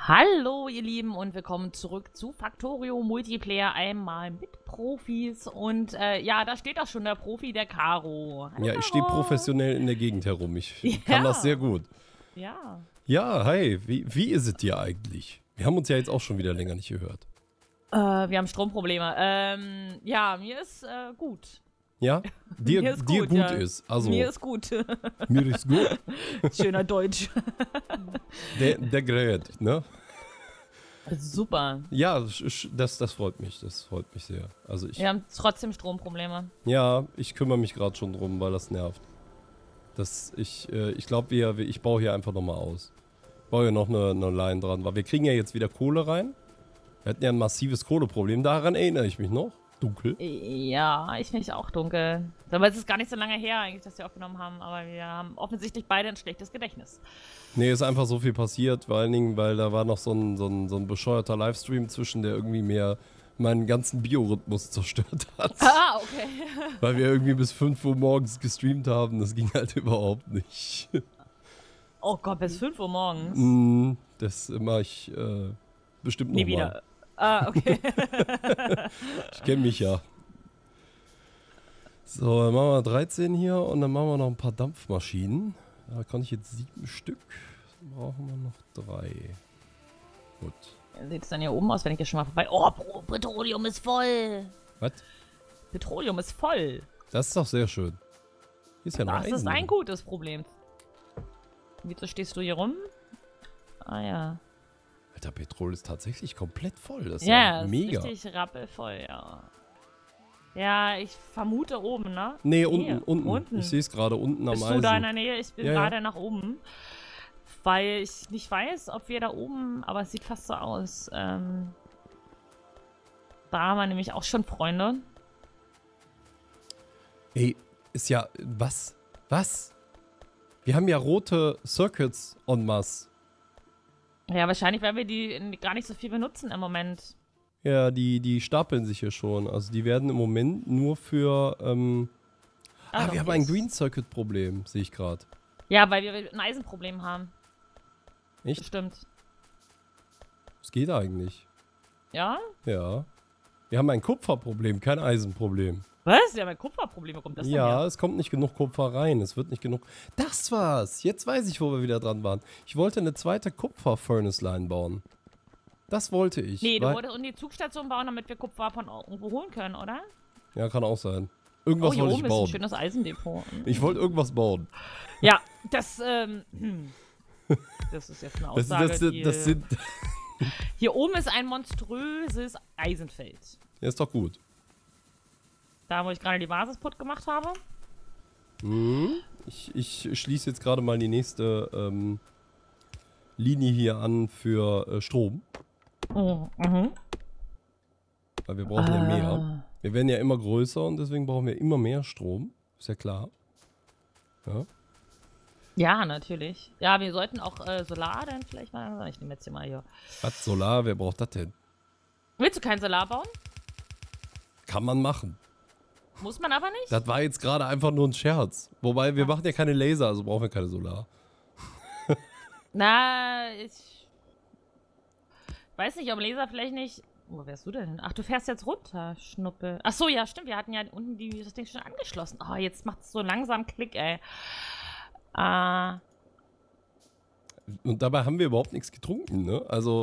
Hallo ihr Lieben und willkommen zurück zu Factorio Multiplayer, einmal mit Profis und ja, da steht auch schon der Profi, der Caro. Hallo, Ja, ich stehe Caro. professionell in der Gegend herum, ich Ja. kann das sehr gut. Ja. Ja, hi, wie ist es dir eigentlich? Wir haben uns ja jetzt auch schon wieder länger nicht gehört. Wir haben Stromprobleme. Ja, mir ist gut. Ja? Dir Mir ist dir gut, gut ja. ist, also Mir ist gut. mir ist gut. Schöner Deutsch. Der gerät, ne? Super. Ja, das freut mich sehr. Also Wir haben trotzdem Stromprobleme. ja, ich kümmere mich gerade schon drum, weil das nervt. Ich glaube, ich baue hier einfach nochmal aus. Ich baue hier noch eine Line dran, weil wir kriegen ja jetzt wieder Kohle rein. Wir hatten ja ein massives Kohleproblem, daran erinnere ich mich noch. Dunkel. Ja, ich finde es auch dunkel. Aber es ist gar nicht so lange her eigentlich, dass wir aufgenommen haben, aber wir haben offensichtlich beide ein schlechtes Gedächtnis. Nee, ist einfach so viel passiert, vor allen Dingen, weil da war noch so ein bescheuerter Livestream zwischen, der irgendwie mir meinen ganzen Biorhythmus zerstört hat. Ah, okay. Weil wir irgendwie bis 5 Uhr morgens gestreamt haben, das ging halt überhaupt nicht. Oh Gott, bis 5 Uhr morgens. Das mache ich bestimmt noch Nie mal. wieder. Ah, okay. Ich kenne mich ja. So, dann machen wir 13 hier und dann machen wir noch ein paar Dampfmaschinen. Da kann ich jetzt 7 Stück. Dann brauchen wir noch 3. Gut. Sieht es dann hier oben aus, wenn ich hier schon mal vorbei... Oh, Petroleum ist voll. Was? Petroleum ist voll. Das ist doch sehr schön. Hier ist ja noch Das ist Eisen ein drin. gutes Problem. Wieso stehst du hier rum? Ah ja. Alter, Petrol ist tatsächlich komplett voll. Das ist Ja, ja ist mega. richtig rappelvoll, ja. Ja, ich vermute oben, ne? Nee, Hier, unten. Ich sehe es gerade unten am Bist Eisen. du da in der Nähe? Ich bin Ja, ja. gerade nach oben. Weil ich nicht weiß, ob wir da oben, aber es sieht fast so aus. Da haben wir nämlich auch schon Freunde. Ey, ist ja... Was? Was? Wir haben ja rote Circuits en masse. Ja, wahrscheinlich, weil wir die gar nicht so viel benutzen im Moment. Ja, die stapeln sich hier schon. Also die werden im Moment nur für... wir haben ein Green Circuit Problem, sehe ich gerade. Ja, weil wir ein Eisenproblem haben. Echt? Stimmt. Was geht eigentlich? Ja? Ja. Wir haben ein Kupferproblem, kein Eisenproblem. Was? Wir haben ein Kupferproblem. Wo kommt das denn Ja, her? es kommt nicht genug Kupfer rein. Es wird nicht genug... Das war's! Jetzt weiß ich, wo wir wieder dran waren. Ich wollte eine zweite Kupfer-Furnace-Line bauen. Das wollte ich. Nee, du weil... wolltest die Zugstation bauen, damit wir Kupfer von irgendwo holen können, oder? Ja, kann auch sein. Irgendwas hier wollte oben ich ist ein bauen. schönes Eisendepot. Ich wollte irgendwas bauen. Ja, das ist jetzt eine Aussage, Das sind... Hier oben ist ein monströses Eisenfeld. Ja, ist doch gut. Da, wo ich gerade die Basis putt gemacht habe. Ich schließe jetzt gerade mal die nächste Linie hier an für Strom. Mhm. Weil wir brauchen ja mehr. Wir werden ja immer größer und deswegen brauchen wir immer mehr Strom. Ist ja klar. Ja. Ja, natürlich. Ja, wir sollten auch Solar dann vielleicht mal... Ich nehme jetzt hier mal hier. Was, Solar? Wer braucht das denn? Willst du kein Solar bauen? Kann man machen. Muss man aber nicht? Das war jetzt gerade einfach nur ein Scherz. Wobei, wir machen ja keine Laser, also brauchen wir keine Solar. Na, ich weiß nicht, ob Laser vielleicht nicht... Wo wärst du denn? Ach, du fährst jetzt runter, Schnuppe. Ach so, ja, stimmt. Wir hatten ja unten das Ding schon angeschlossen. Oh, jetzt macht es so langsam Klick, ey. Und dabei haben wir überhaupt nichts getrunken, ne? Also...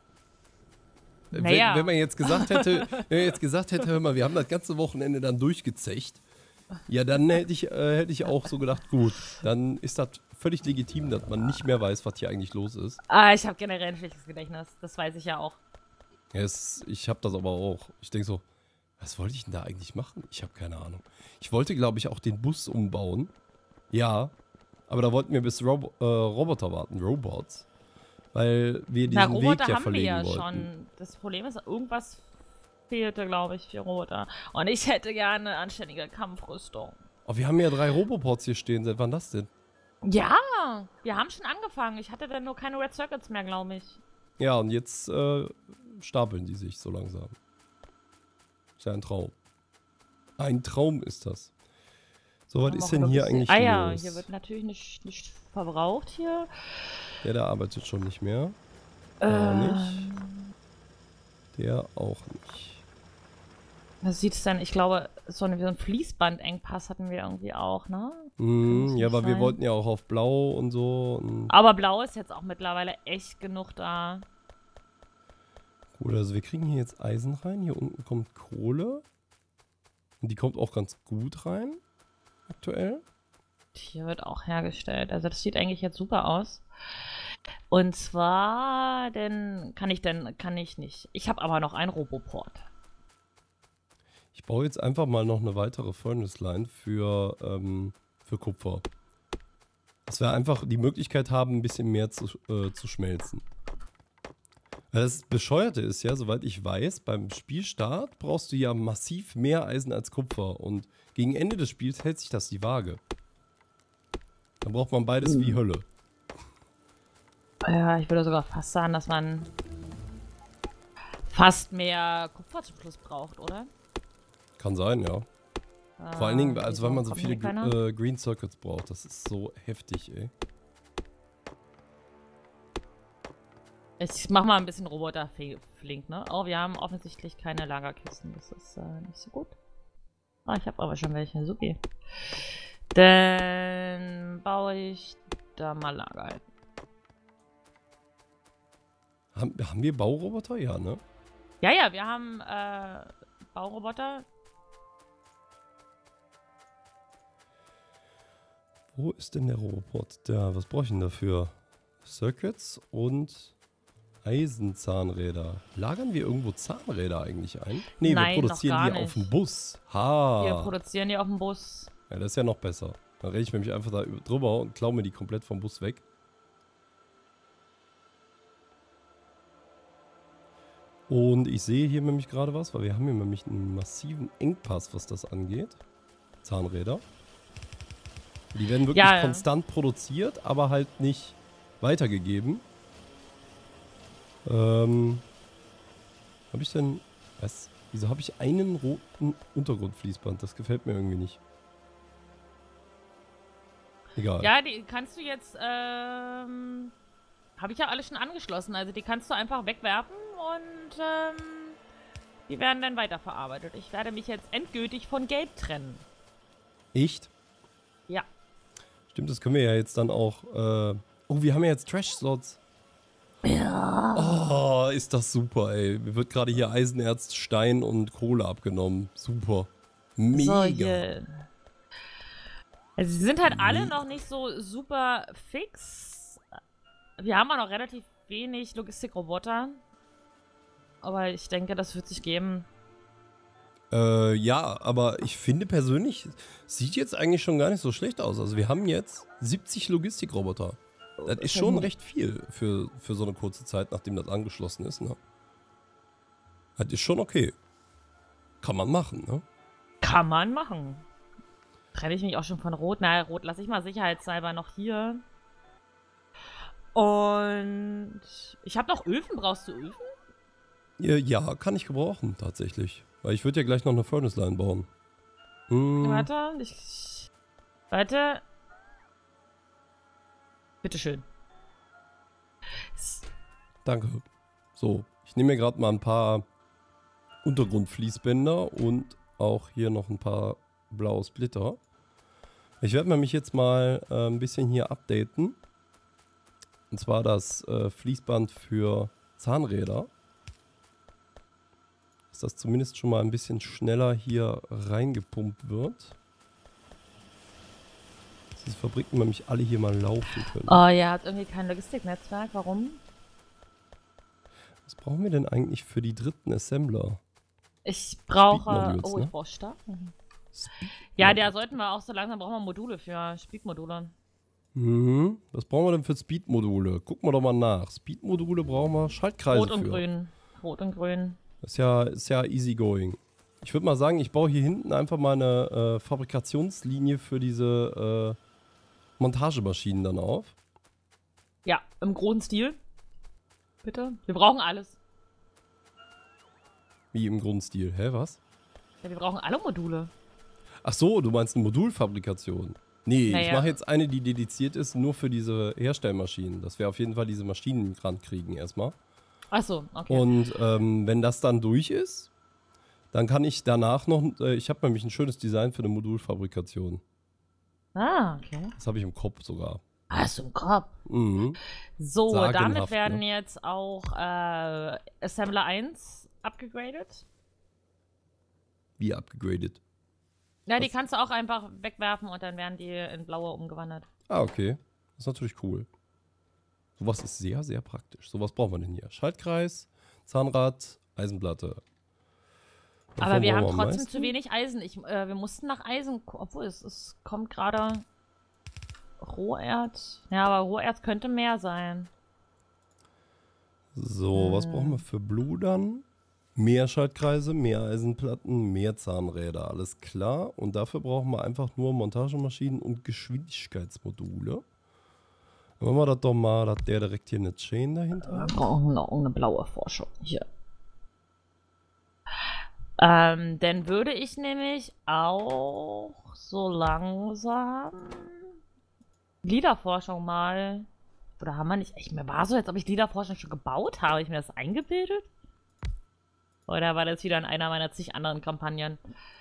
Naja. Wenn man jetzt gesagt hätte, hör mal, wir haben das ganze Wochenende dann durchgezecht, ja, dann hätte ich auch so gedacht, gut, dann ist das völlig legitim, dass man nicht mehr weiß, was hier eigentlich los ist. Ich habe generell ein schlechtes Gedächtnis. Das weiß ich ja auch. Ja, ich habe das aber auch. Ich denke so, was wollte ich denn da eigentlich machen? Ich habe keine Ahnung. Ich wollte, glaube ich, auch den Bus umbauen. Ja, aber da wollten wir bis Roboter warten, Robots. Weil wir diesen Roboter Weg ja haben wir verlegen ja wollten. schon. Das Problem ist, irgendwas fehlte, glaube ich, für Roboter. Und ich hätte gerne eine anständige Kampfrüstung. Oh, wir haben ja 3 Roboports hier stehen. Seit wann das denn? Ja, wir haben schon angefangen. Ich hatte dann nur keine Red Circuits mehr, glaube ich. Ja, und jetzt stapeln die sich so langsam. Ist ja ein Traum. Ein Traum ist das. So, was ist denn hier eigentlich ja, los? hier wird natürlich nicht verbraucht hier. Der arbeitet schon nicht mehr. Der auch nicht. Der auch nicht. Was sieht's denn? Ich glaube, so ein Fließbandengpass hatten wir irgendwie auch, ne? Ja, aber wir wollten ja auch auf Blau und so. Und Aber Blau ist jetzt auch mittlerweile echt genug da. Kohle, also wir kriegen hier jetzt Eisen rein. Hier unten kommt Kohle. Und die kommt auch ganz gut rein. Aktuell. Hier wird auch hergestellt. Also das sieht eigentlich jetzt super aus. Und zwar, kann ich nicht. Ich habe aber noch einen Roboport. Ich baue jetzt einfach mal noch eine weitere Furnace Line für Kupfer. Dass wir einfach die Möglichkeit haben, ein bisschen mehr zu schmelzen. Das Bescheuerte ist ja, soweit ich weiß, beim Spielstart brauchst du ja massiv mehr Eisen als Kupfer. Und gegen Ende des Spiels hält sich das die Waage. Dann braucht man beides wie Hölle. Ja, ich würde sogar fast sagen, dass man fast mehr Kupfer zum Schluss braucht, oder? Kann sein, ja. Vor allen Dingen, also weil man so viele Green Circuits braucht. Das ist so heftig, ey. Ich mach mal ein bisschen Roboter-Flink, ne? Oh, wir haben offensichtlich keine Lagerkisten. Das ist nicht so gut. Ah, ich habe aber schon welche. Supi. Dann baue ich da mal Lager ein. Haben wir Bauroboter? Ja, ne? Ja, wir haben Bauroboter. Wo ist denn der Robot? Was brauche ich denn dafür? Circuits und Eisenzahnräder. Lagern wir irgendwo Zahnräder eigentlich ein? Nee, Nein, wir produzieren die auf dem Bus. Ha! Wir produzieren die auf dem Bus. Ja, das ist ja noch besser. Dann rede ich nämlich einfach da drüber und klaue mir die komplett vom Bus weg. Und ich sehe hier nämlich gerade was, weil wir haben hier nämlich einen massiven Engpass, was das angeht. Zahnräder. Die werden wirklich konstant produziert, aber halt nicht weitergegeben. Habe ich denn... Was? Wieso habe ich einen roten Untergrundfließband? Das gefällt mir irgendwie nicht. Egal. Ja, die kannst du jetzt... habe ich ja alles schon angeschlossen. Also die kannst du einfach wegwerfen und die werden dann weiterverarbeitet. Ich werde mich jetzt endgültig von Gelb trennen. Echt? Ja. Stimmt, das können wir ja jetzt dann auch... Oh, wir haben ja jetzt Trash-Slots. Ja. Oh, ist das super, ey. Mir wird gerade hier Eisenerz, Stein und Kohle abgenommen. Super. Mega. So, yeah. Also sie sind halt alle noch nicht so super fix. Wir haben auch noch relativ wenig Logistikroboter. Aber ich denke, das wird sich geben. Ja, aber ich finde persönlich, sieht jetzt eigentlich schon gar nicht so schlecht aus. Also wir haben jetzt 70 Logistikroboter. Das ist schon recht viel für so eine kurze Zeit, nachdem das angeschlossen ist, ne? Das ist schon okay. Kann man machen, ne? Kann man machen. Trenne ich mich auch schon von Rot. Na, Rot lasse ich mal sicherheitshalber noch hier. Und ich habe noch Öfen. Brauchst du Öfen? Ja, kann ich gebrauchen, tatsächlich. Weil ich würde ja gleich noch eine Furnace Line bauen. Warte. Bitteschön. Danke. So, ich nehme mir gerade mal ein paar Untergrundfließbänder und auch hier noch ein paar blaue Splitter. Ich werde mich jetzt mal ein bisschen hier updaten. Und zwar das Fließband für Zahnräder. Dass das zumindest schon mal ein bisschen schneller hier reingepumpt wird. Dass diese Fabriken nämlich alle hier mal laufen können. Oh, ihr habt irgendwie kein Logistiknetzwerk. Warum? Was brauchen wir denn eigentlich für die dritten Assembler? Ich brauche... Ich brauche Stark. Ja, da sollten wir auch so langsam brauchen wir Module für Speed-Module. Was brauchen wir denn für Speed-Module? Gucken wir doch mal nach. Speed-Module brauchen wir Schaltkreise Rot und grün. Rot und grün. Das ist ja easy going. Ich würde mal sagen, ich baue hier hinten einfach mal eine Fabrikationslinie für diese Montagemaschinen dann auf. Ja, im großen Stil. Bitte. Wir brauchen alles. Wie im Grundstil? Hä, was? Ja, wir brauchen alle Module. Ach so, du meinst eine Modulfabrikation? Nee, naja. Ich mache jetzt eine, die dediziert ist nur für diese Herstellmaschinen. Dass wir auf jeden Fall diese Maschinen rankriegen erstmal. Achso, okay. Und wenn das dann durch ist, dann kann ich danach noch, ich habe nämlich ein schönes Design für eine Modulfabrikation. Ah, okay. Das habe ich im Kopf sogar. Hast du im Kopf? Mhm. So, Sagenhaft, damit werden ne? jetzt auch Assembler 1 abgegradet. Wie abgegradet. Ja, die Was? kannst du auch einfach wegwerfen und dann werden die in blaue umgewandert. Ah, okay. Das ist natürlich cool. Sowas ist sehr, sehr praktisch. Sowas braucht man denn hier. Schaltkreis, Zahnrad, Eisenplatte. Aber wir haben brauchen wir am trotzdem meisten? zu wenig Eisen. Wir mussten nach Eisen, obwohl es kommt gerade Roherz. Ja, aber Roherz könnte mehr sein. So, was brauchen wir für Blue dann? Mehr Schaltkreise, mehr Eisenplatten, mehr Zahnräder. Alles klar. Und dafür brauchen wir einfach nur Montagemaschinen und Geschwindigkeitsmodule. Dann machen wir das doch mal, dass der direkt hier eine Chain dahinter Wir hat. brauchen noch eine blaue Forschung hier. Dann würde ich nämlich auch so langsam Gliederforschung mal. Oder haben wir nicht. Mir war so, als ob ich Gliederforschung schon gebaut habe. Habe ich mir das eingebildet? Oder war das wieder in einer meiner zig anderen Kampagnen?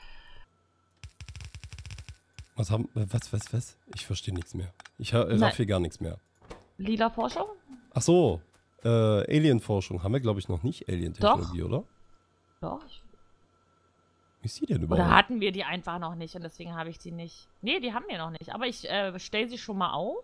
Was? Ich verstehe nichts mehr. Ich raff hier gar nichts mehr. Gliederforschung? Ach so, Alienforschung haben wir, glaube ich, noch nicht. Alien-Technologie, oder? Doch. Wie ist die denn überhaupt? Oder hatten wir die einfach noch nicht und deswegen habe ich die nicht. Nee, die haben wir noch nicht. Aber ich stelle sie schon mal auf.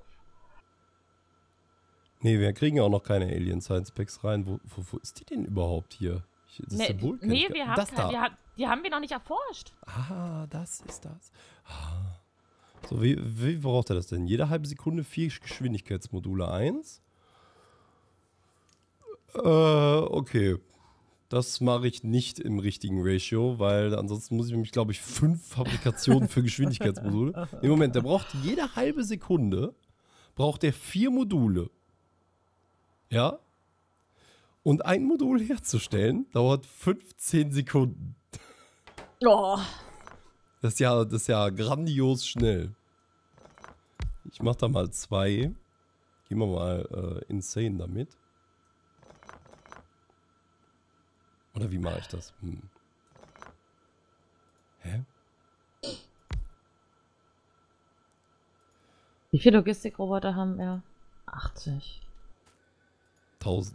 Nee, wir kriegen ja auch noch keine Alien Science Packs rein. Wo ist die denn überhaupt hier? Das Symbol kenn ich wir gar- haben das da. die haben wir noch nicht erforscht. Ah, das ist das. Ah. So, wie braucht er das denn? Jede halbe Sekunde 4 Geschwindigkeitsmodule 1. Okay. Das mache ich nicht im richtigen Ratio, weil ansonsten muss ich nämlich, glaube ich, 5 Fabrikationen für Geschwindigkeitsmodule. Im Moment, der braucht jede halbe Sekunde, braucht er 4 Module. Ja? Und ein Modul herzustellen, dauert 15 Sekunden. Oh. Das ist ja grandios schnell. Ich mache da mal 2. Gehen wir mal insane damit. Oder wie mache ich das? Hä? Wie viele Logistikroboter haben wir? 80. 1000.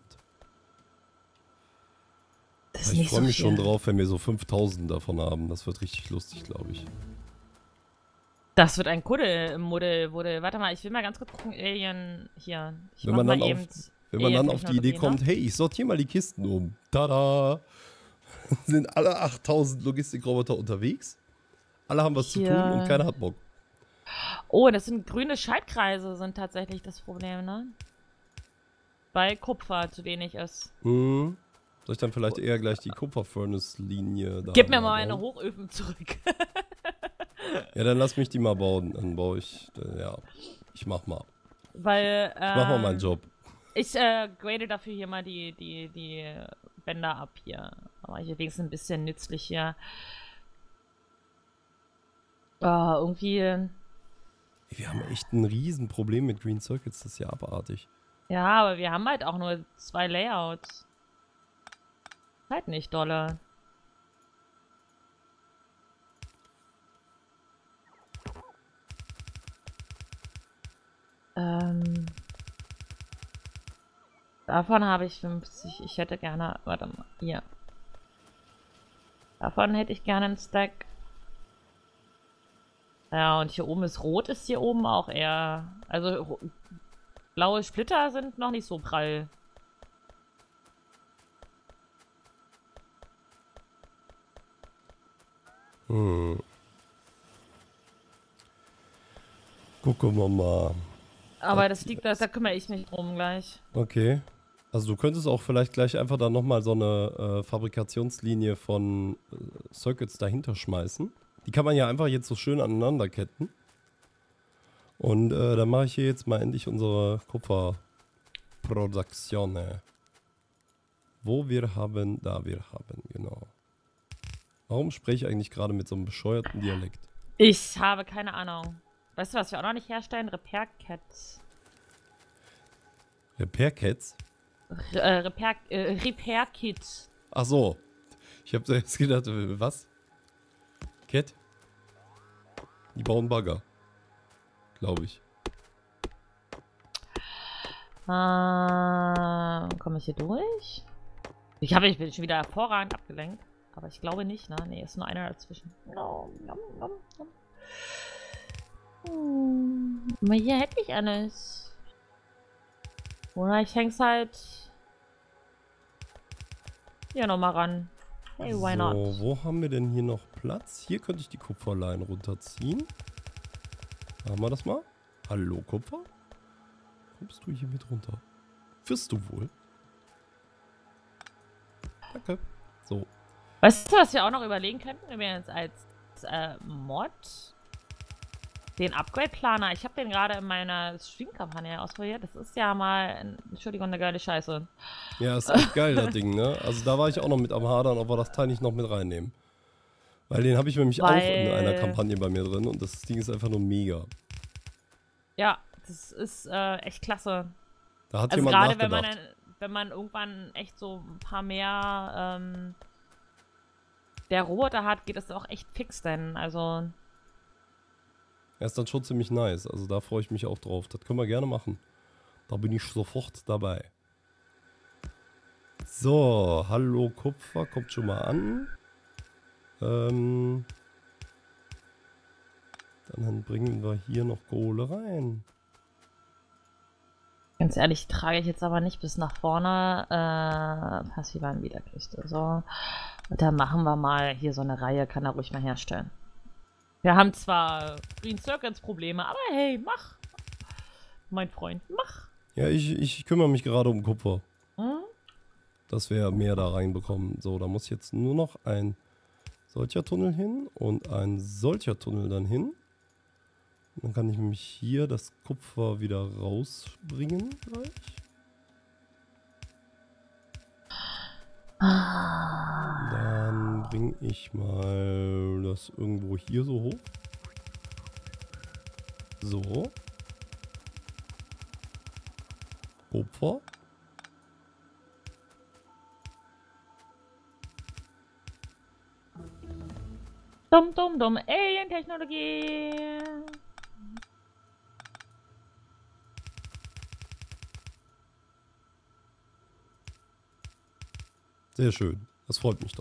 Das ist Ich nicht freue so mich viel. schon drauf, wenn wir so 5000 davon haben. Das wird richtig lustig, glaube ich. Das wird ein Kuddel-Modell. Warte mal, ich will mal ganz kurz gucken. Alien hier. Ich Wenn mach man mal dann Wenn man dann auf die Idee kommt, hey, ich sortiere mal die Kisten um. Tada! Sind alle 8000 Logistikroboter unterwegs. Alle haben was zu tun Hier. und keiner hat Bock. Oh, das sind grüne Schaltkreise, sind tatsächlich das Problem, ne? Weil Kupfer zu wenig ist. Soll ich dann vielleicht eher gleich die Kupfer-Furnace-Linie da Gib mir mal meine bauen? Hochöfen zurück. Ja, dann lass mich die mal bauen. Dann baue ich, ja, ich mach mal. Weil, Ich mach mal meinen Job. Ich grade dafür hier mal die Bänder ab hier. Aber hier wenigstens ein bisschen nützlich hier. Irgendwie. Wir haben echt ein Riesenproblem mit Green Circuits, das ist ja abartig. Ja, aber wir haben halt auch nur 2 Layouts. Halt nicht dolle. Davon habe ich 50. Ich hätte gerne. Warte mal. Hier. Davon hätte ich gerne einen Stack. Ja, und hier oben ist rot, ist hier oben auch eher. Also blaue Splitter sind noch nicht so prall. Gucken wir mal. Aber das liegt, da kümmere ich mich drum gleich. Okay. Also du könntest auch vielleicht gleich einfach dann nochmal so eine Fabrikationslinie von Circuits dahinter schmeißen. Die kann man ja einfach jetzt so schön aneinander ketten. Und dann mache ich hier jetzt mal endlich unsere Kupferproduktion. Wo wir haben, genau. Warum spreche ich eigentlich gerade mit so einem bescheuerten Dialekt? Ich habe keine Ahnung. Weißt du, was wir auch noch nicht herstellen? Repair Cats. Repair Cats? Repair-Kit. Ach so. Ich habe jetzt gedacht, was? Cat? Die bauen Bagger. Glaube ich. Komme ich hier durch? Ich bin schon wieder hervorragend abgelenkt. Aber ich glaube nicht, ne? Nee, ist nur einer dazwischen. No, nom, nom, nom. Aber hier hätte ich alles. Oder ich häng's halt hier nochmal ran. Hey, why not? So, wo haben wir denn hier noch Platz? Hier könnte ich die Kupferlein runterziehen. Machen wir das mal. Hallo, Kupfer? Kommst du hier mit runter? Wirst du wohl? Danke. So. Weißt du, was wir auch noch überlegen könnten? Übrigens als Mod. Den Upgrade-Planer. Ich habe den gerade in meiner Stream-Kampagne ausprobiert. Das ist ja mal, Entschuldigung, eine geile Scheiße. Ja, ist echt geil, das Ding, ne? Also da war ich auch noch mit am Hadern, ob wir das Teil nicht noch mit reinnehmen. Weil den habe ich nämlich auch in einer Kampagne bei mir drin und das Ding ist einfach nur mega. Ja, das ist echt klasse. Da hat also jemand gerade nachgedacht. wenn man irgendwann echt so ein paar mehr der Roboter hat, geht das auch echt fix denn. Also. Er ist dann schon ziemlich nice. Also da freue ich mich auch drauf. Das können wir gerne machen. Da bin ich sofort dabei. So, hallo Kupfer, kommt schon mal an. Dann bringen wir hier noch Kohle rein. Ganz ehrlich, trage ich jetzt aber nicht bis nach vorne. Passive Anbieterkiste. So. Und dann machen wir mal hier so eine Reihe, kann er ruhig mal herstellen. Wir haben zwar Green Circuits Probleme, aber hey, mach. Mein Freund, mach. Ja, ich kümmere mich gerade um Kupfer. Hm? Dass wir mehr da reinbekommen. So, da muss jetzt nur noch ein solcher Tunnel hin und ein solcher Tunnel dann hin. Und dann kann ich nämlich hier das Kupfer wieder rausbringen gleich. Dann bringe ich mal das irgendwo hier so hoch. So. Kupfer. Dumm, dumm, dumm. Alien-Technologie. Sehr schön. Das freut mich doch.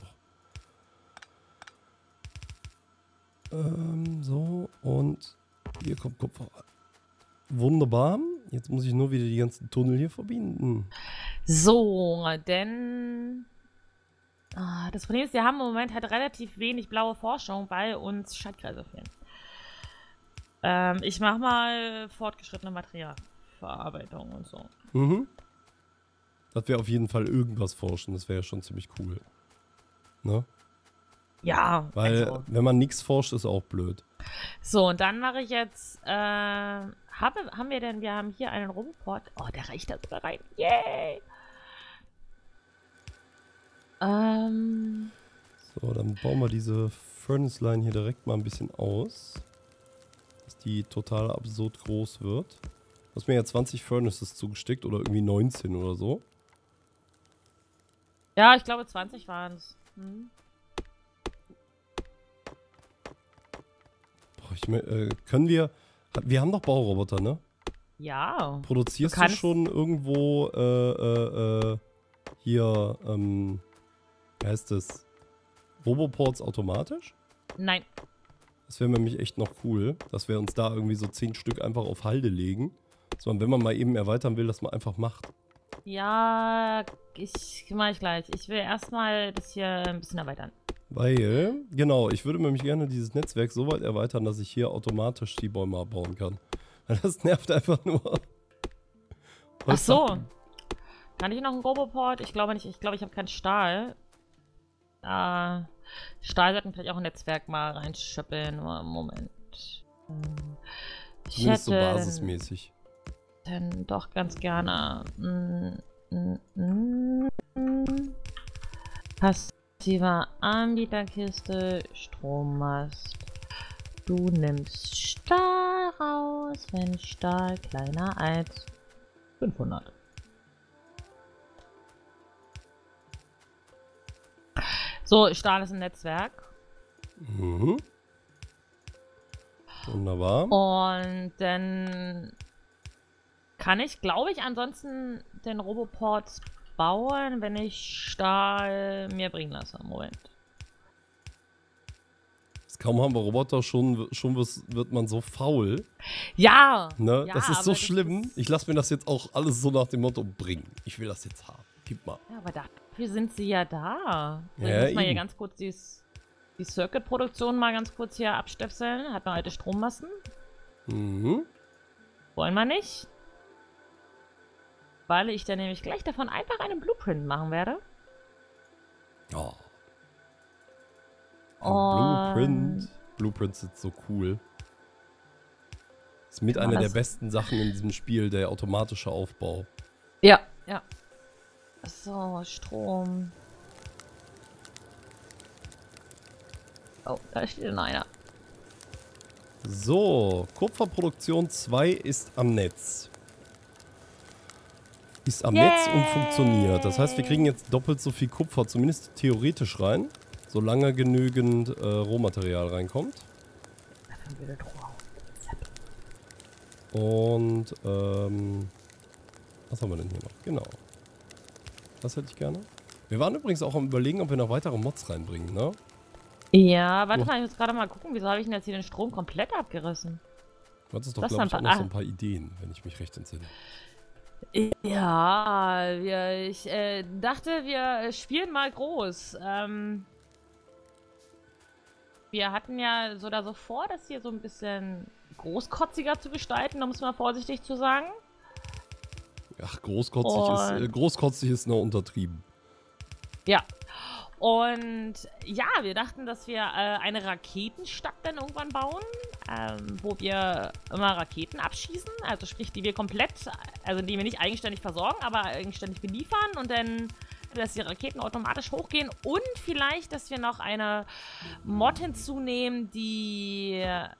So, und hier kommt Kupfer. Wunderbar. Jetzt muss ich nur wieder die ganzen Tunnel hier verbinden. So, denn das Problem ist, wir haben im Moment halt relativ wenig blaue Forschung, weil uns Schaltkreise fehlen. Ich mach mal fortgeschrittene Materialverarbeitung und so. Mhm. Dass wir auf jeden Fall irgendwas forschen, das wäre ja schon ziemlich cool. Ne? Ja, weil also. wenn man nichts forscht, ist auch blöd. So, und dann mache ich jetzt, wir haben hier einen Roboport. Oh, der reicht da sogar rein. Yay! So, dann bauen wir diese Furnace Line hier direkt mal ein bisschen aus. Dass die total absurd groß wird. Du hast mir ja 20 Furnaces zugesteckt oder irgendwie 19 oder so. Ja, ich glaube 20 waren es. Hm. Können wir... Wir haben doch Bauroboter, ne? Ja. Produzierst du schon irgendwo hier, wie heißt das? Roboports automatisch? Nein. Das wäre nämlich echt noch cool, dass wir uns da irgendwie so 10 Stück einfach auf Halde legen. Dass man, wenn man mal eben erweitern will, dass man einfach macht. Ja, mach ich gleich. Ich will erstmal das hier ein bisschen erweitern. Weil, genau, ich würde nämlich gerne dieses Netzwerk so weit erweitern, dass ich hier automatisch die Bäume abbauen kann. Weil das nervt einfach nur. Ach so. Kann ich noch einen Roboport? Ich glaube nicht. Ich glaube, ich habe keinen Stahl. Stahl sollten vielleicht auch ein Netzwerk mal reinschöppeln. Moment. Ich hätte so basismäßig. Dann doch ganz gerne. Passiver Anbieterkiste, Strommast. Du nimmst Stahl raus, wenn Stahl kleiner als 500. So, Stahl ist ein Netzwerk. Mhm. Wunderbar. Und dann kann ich, glaube ich, ansonsten den Roboport bauen, wenn ich Stahl mir bringen lasse. Moment. Kaum haben wir Roboter, schon wird man so faul. Ja! Ne? Ja, das ist so aber schlimm. Ich lasse mir das jetzt auch alles so nach dem Motto bringen. Ich will das jetzt haben. Gib mal. Ja, aber dafür sind sie ja da. So, Ja, ich muss mal hier eben. ganz kurz die Circuit-Produktion mal ganz kurz hier abstöpseln. Hat noch alte Strommasten. Mhm. Wollen wir nicht. Weil ich dann nämlich gleich davon einfach einen Blueprint machen werde. Oh. Und Blueprint. Blueprint ist so cool. Ist mit einer der besten Sachen in diesem Spiel, der automatische Aufbau. Ja, ja. So, Strom. Oh, da steht noch einer. So, Kupferproduktion 2 ist am Netz. Ist am Netz und funktioniert. Das heißt, wir kriegen jetzt doppelt so viel Kupfer, zumindest theoretisch rein, solange genügend Rohmaterial reinkommt. Und, was haben wir denn hier noch? Genau. Das hätte ich gerne. Wir waren übrigens auch am Überlegen, ob wir noch weitere Mods reinbringen, ne? Ja, warte mal, ich muss gerade mal gucken, wieso habe ich denn jetzt hier den Strom komplett abgerissen? Du hattest doch, glaube ich, auch noch so ein paar Ideen, wenn ich mich recht entsinne. Ja, ich dachte, wir spielen mal groß. Wir hatten ja so oder so vor, das hier so ein bisschen großkotziger zu gestalten, um es mal vorsichtig zu sagen. Ach, großkotzig ist nur untertrieben. Ja. Und ja, wir dachten, dass wir eine Raketenstadt dann irgendwann bauen, wo wir immer Raketen abschießen, also sprich, die wir komplett, also die wir nicht eigenständig versorgen, aber eigenständig beliefern und dann, dass die Raketen automatisch hochgehen und vielleicht, dass wir noch eine Mod hinzunehmen, die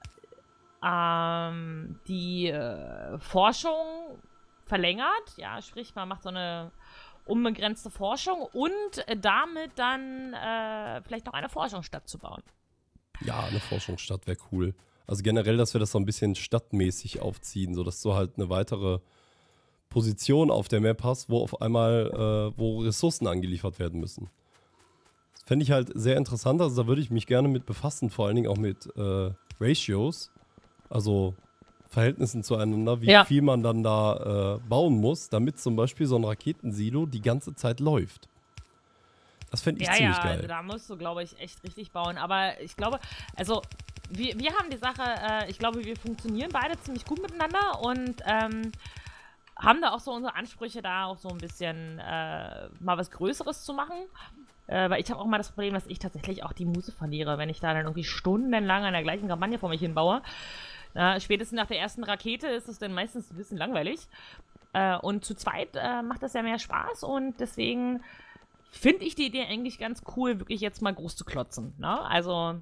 Forschung verlängert, ja, sprich, man macht so eine unbegrenzte Forschung und damit dann vielleicht noch eine Forschungsstadt zu bauen. Ja, eine Forschungsstadt wäre cool. Also generell, dass wir das so ein bisschen stadtmäßig aufziehen, sodass du halt eine weitere Position auf der Map hast, wo auf einmal wo Ressourcen angeliefert werden müssen. Das fände ich halt sehr interessant, also da würde ich mich gerne mit befassen, vor allen Dingen auch mit Ratios, also Verhältnissen zueinander, wie viel man dann da bauen muss, damit zum Beispiel so ein Raketensilo die ganze Zeit läuft. Das fände ich ziemlich geil. Ja, da musst du, glaube ich, echt richtig bauen. Aber ich glaube, also wir haben die Sache, ich glaube, wir funktionieren beide ziemlich gut miteinander und haben da auch so unsere Ansprüche, da auch so ein bisschen mal was Größeres zu machen. Weil ich habe auch mal das Problem, dass ich tatsächlich auch die Muße verliere, wenn ich da dann irgendwie stundenlang an der gleichen Kampagne vor mich hinbaue. Spätestens nach der ersten Rakete ist es dann meistens ein bisschen langweilig. Und zu zweit macht das ja mehr Spaß und deswegen finde ich die Idee eigentlich ganz cool, wirklich jetzt mal groß zu klotzen. Ne? Also.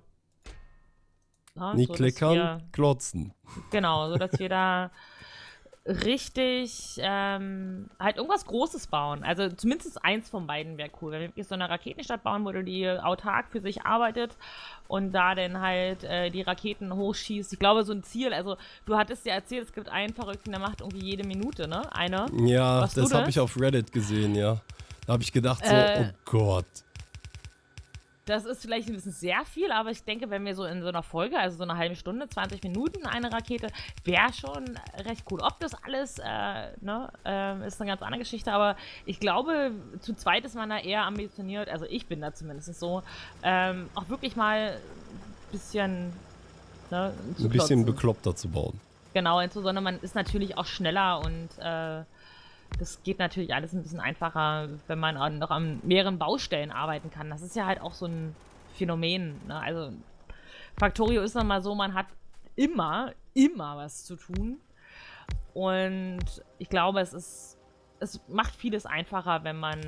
Nicht so, kleckern, klotzen. Genau, so dass wir da richtig halt irgendwas Großes bauen. Also zumindest eins von beiden wäre cool. Wenn wir wirklich so eine Raketenstadt bauen, wo die autark für sich arbeitet und da dann halt die Raketen hochschießt. Ich glaube, so ein Ziel, also du hattest ja erzählt, es gibt einen Verrückten, der macht irgendwie jede Minute, ne? Eine. Ja, das habe ich auf Reddit gesehen, ja. Da habe ich gedacht so, oh Gott. Das ist vielleicht ein bisschen sehr viel, aber ich denke, wenn wir so in so einer Folge, also so eine halbe Stunde, 20 Minuten eine Rakete, wäre schon recht cool. Ob das alles, ist eine ganz andere Geschichte, aber ich glaube, zu zweit ist man da eher ambitioniert, also ich bin da zumindest so, auch wirklich mal ein bisschen, ein bisschen bekloppter zu bauen. Genau, insbesondere man ist natürlich auch schneller und, das geht natürlich alles ein bisschen einfacher, wenn man auch noch an mehreren Baustellen arbeiten kann. Das ist ja halt auch so ein Phänomen. Ne? Also Factorio ist nochmal so, man hat immer was zu tun. Und ich glaube, es macht vieles einfacher, wenn man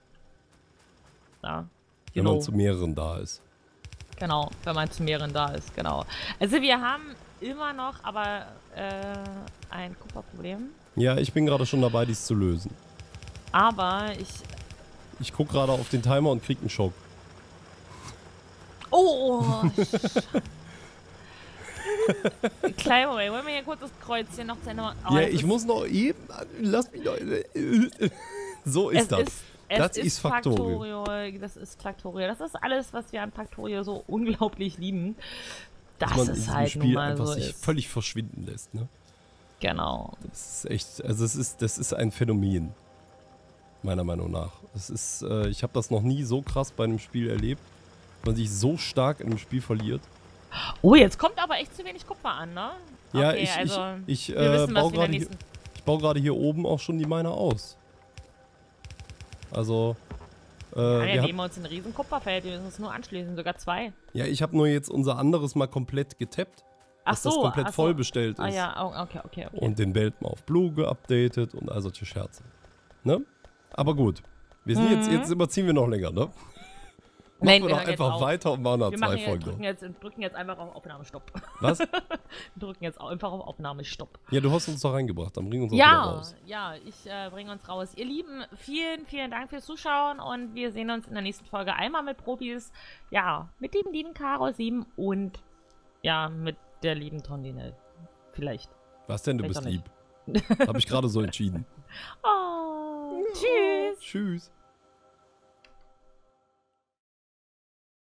wenn man zu mehreren da ist. Genau, wenn man zu mehreren da ist, genau. Also wir haben immer noch aber ein Kupferproblem. Ja, ich bin gerade schon dabei, dies zu lösen. Aber ich gucke gerade auf den Timer und krieg einen Schock. Oh! Kleiner Moment, wollen wir hier kurz das Kreuzchen noch zu Ende machen? Oh, ja, ich muss noch eben... Lass mich doch... So ist das. Das ist Factorio. Das ist Factorio. Das ist alles, was wir an Factorio so unglaublich lieben. Das man ist in halt diesem nun Spiel mal einfach so sich ist. völlig verschwinden lässt, ne? Genau. Das ist echt... Also das ist ein Phänomen. Meiner Meinung nach. Das ist... ich habe das noch nie so krass bei einem Spiel erlebt. Man sich so stark in einem Spiel verliert. Oh, jetzt kommt aber echt zu wenig Kupfer an, ne? Ja, okay, ich wir wissen, was wir baue gerade hier oben auch schon die Miner aus. Also, wir nehmen uns ein riesen Kupferfeld, wir müssen uns nur anschließen, sogar 2. Ja, ich habe nur jetzt unser anderes mal komplett getappt, dass das komplett voll bestellt ist. Ah ja, okay. Und den Belt mal auf Blue geupdatet und all solche Scherze. Ne? Aber gut, wir sind jetzt überziehen wir noch länger, ne? Nein, wir doch einfach weiter und machen noch 2 Folgen. Wir drücken jetzt einfach auf Aufnahmestopp. Was? Wir drücken jetzt einfach auf Aufnahmestopp. Ja, du hast uns doch reingebracht, dann bring uns auch wieder raus. Ja, ich bringe uns raus. Ihr Lieben, vielen Dank fürs Zuschauen und wir sehen uns in der nächsten Folge einmal mit Profis. Ja, mit dem lieben Karo 7 und ja, mit der lieben Tondine. Vielleicht. Was denn, du bist lieb? Hab ich gerade so entschieden. Oh, tschüss. Tschüss.